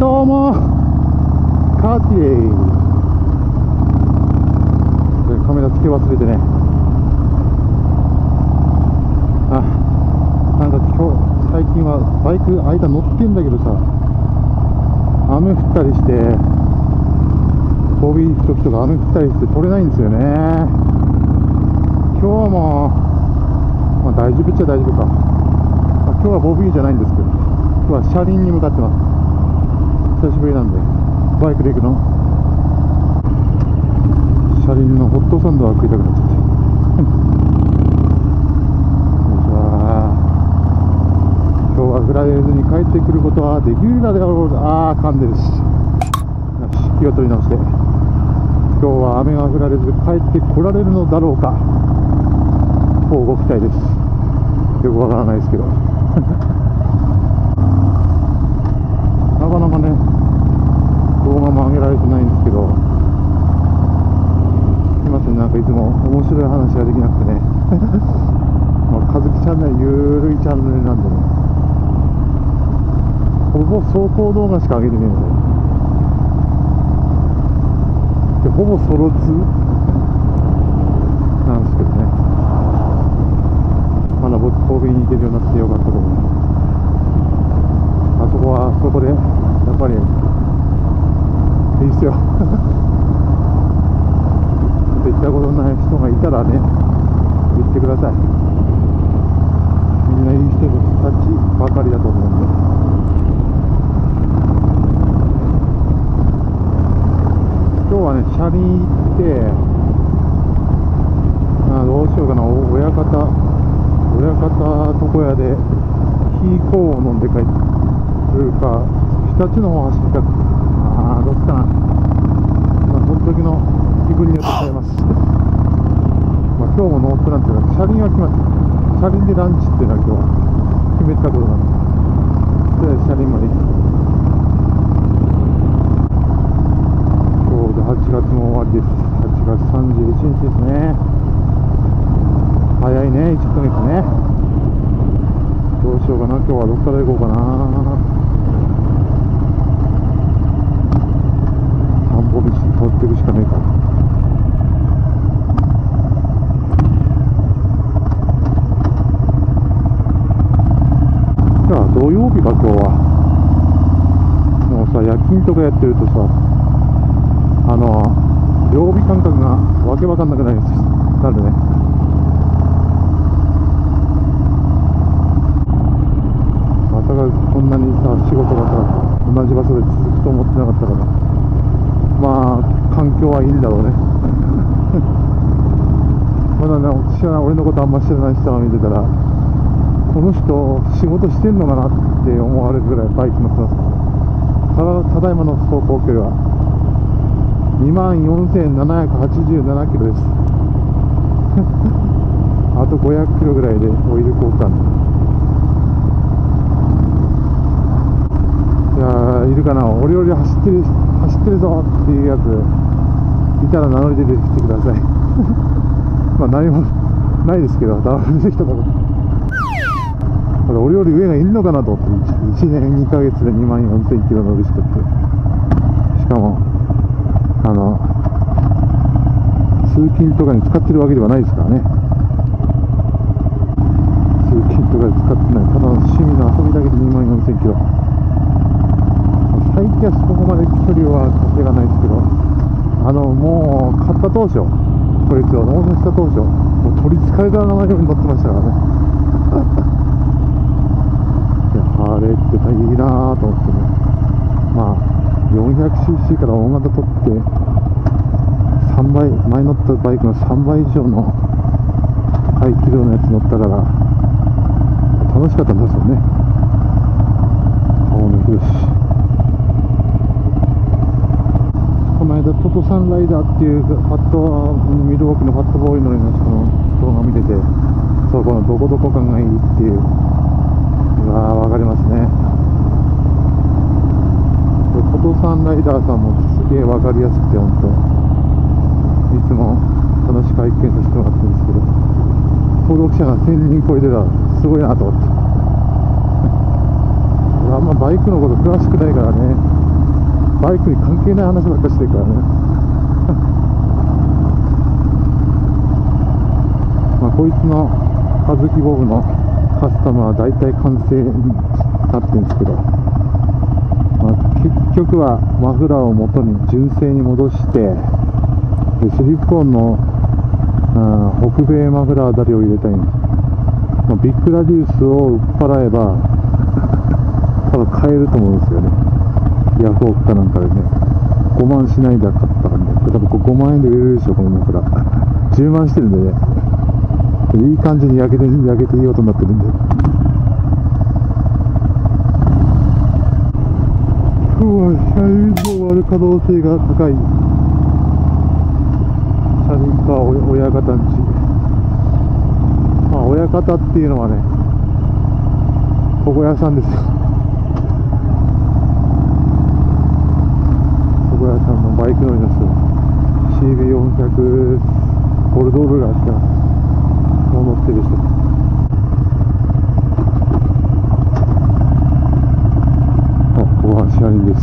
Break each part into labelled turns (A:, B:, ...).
A: どうもカーティエイカメラつけ忘れてね。なんか今日最近はバイク間乗ってんだけどさ、雨降ったりしてボビー行く時とか雨降ったりして撮れないんですよね。今日はもう、大丈夫っちゃ大丈夫か。今日はボビーじゃないんですけど、今日は車輪に向かってます。久しぶりなんでバイクで行くの。車輪のホットサンドは食いたくなっちゃって今日は振られずに帰ってくることはできるだろう。噛んでるし。よし、気を取り直して、今日は雨が降られず帰ってこられるのだろうか。こうご期待です。よくわからないですけどなかなかね動画も上げられてないんですけど、すいません、なんかいつも面白い話ができなくてねかずきチャンネル、ゆるいチャンネルなんでね、ほぼ走行動画しか上げてねえので、ほぼソロ2なんですけどね。まだ僕神戸に行けるようになってよかったと思います。あそこはそこでやっぱりいいっすよ行ったことない人がいたらね、言ってください。みんないい人たちばかりだと思うんで。今日はね、車輪行って、どうしようかな、親方床屋でヒーコーを飲んで帰るか、日立の方走りたく、どっちかな。その時の気分によって変えます。今日もノープランっていうのは、車輪が来ます。車輪でランチっていうのは今日は決めたことなんで、車輪まで行って。8月も終わりです。8月31日ですね。早いね、1ヶ月ね。どうしようかな、今日はどっから行こうかな。散歩道に通っていくしかねえか。じゃあ土曜日か今日は。もうさ、夜勤とかやってるとさ、曜日感覚がわけわかんなくなるね。まさかこんなにさ、仕事がさ、同じ場所で続くと思ってなかったから、まあ環境はいいんだろうねまだね、俺のことあんま知らない人が見てたら、この人仕事してんのかなって思われるぐらいバイク乗ってます。ただいまの走行距離は24,787キロですあと500キロぐらいでオイル交換。いやー、いるかな、俺より走ってるぞっていうやついたら名乗り出てきてください何もないですけど、出てきたから俺より上がいるのかなと思って、1年2ヶ月で24,000キロ乗る人って、しかも通勤とかに使ってるわけではないですからね。通勤とかで使ってない、ただの趣味の遊びだけで24,000キロ。最近はそこまで距離は稼がないですけど、もう買った当初、こいつを納車した当初、もう取りつかれた名前ように乗ってましたからねいや、ハーレーっていいなぁと思ってね。400cc から大型取って3倍、前乗ったバイクの3倍以上の排気量のやつ乗ったから楽しかったんですよね。顔もくるし、この間トトサンライダーっていうミルウォークのファットボーイの人の動画見てて、そこのどこどこ感がいいっていう、わかりますね。トトサンライダーさんもすげえわかりやすくて、本当いつも楽しく拝見させてもらってるんですけど、登録者が1000人超えてたらすごいなと思ってあんまバイクのこと詳しくないからね、 バイクに関係ない話ばっかしてるからねまあこいつのカズキボブのカスタムは大体完成になってるんですけど、まあ、結局はマフラーを元に純正に戻して、でシリコンの、北米マフラーダリを入れたいんです。まあ、ビッグラディウスを売っ払えば多分買えると思うんですよね。ヤフオクかなんかでね、5万しないで買ったからね、多分5万円で売れるでしょこのマフラー10万してるんでね、いい感じに焼けていい音になってるんで、車輪の割る可能性が高い。車輪か親方んち、まあ親方っていうのはね床屋さんですよ。床屋さんのバイク乗りの人、 CB400 ボルドールがしか乗ってる人、ここは車輪です。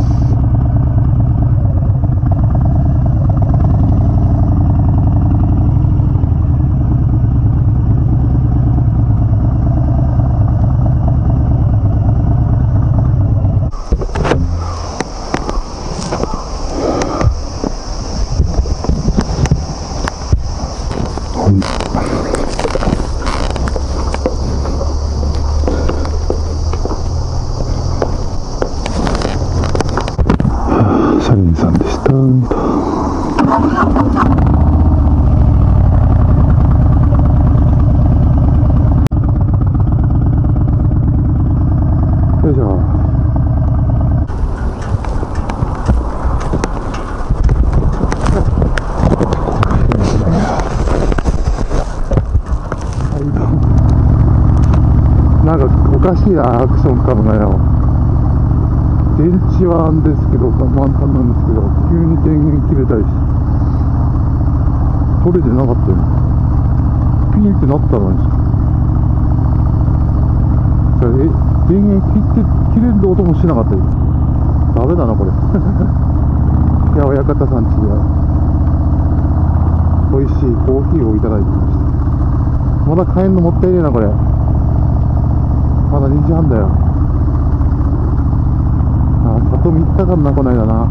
A: 車輪さんでした。よいしょ。なんかおかしいな、アクションカムがよ。電池はあんですけど、満タンなんですけど、急に電源切れたりし、取れてなかったよ。ピンってなったのに。電源切れる音もしなかったよ。ダメだな、これ。いや、親方さんちで美味しいコーヒーをいただいてました。まだ帰るのもったいねえな、これ。まだ2時半だよ。里見行ったからな、こないだな。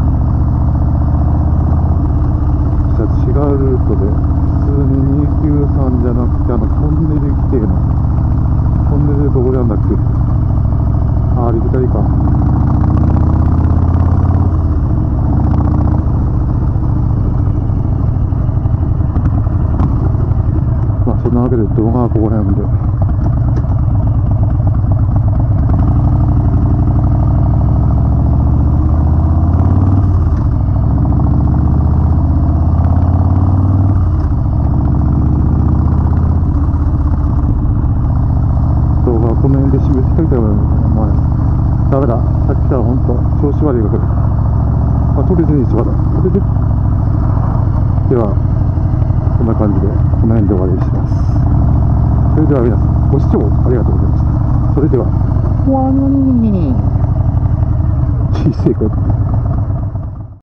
A: じゃあ違うルートで、普通に293じゃなくて、トンネル行きてえな。トンネルでどこでやんだっけ。あれ左か。まあそんなわけで動画はここら辺で。この辺で締めつけたら、まあ、ダメだ。さっきから本当、調子悪いが来る。まあ、とりあえずにしまだ。それで、では、こんな感じで、この辺で終わりにします。それでは皆さん、ご視聴ありがとうございました。それでは、小さい声。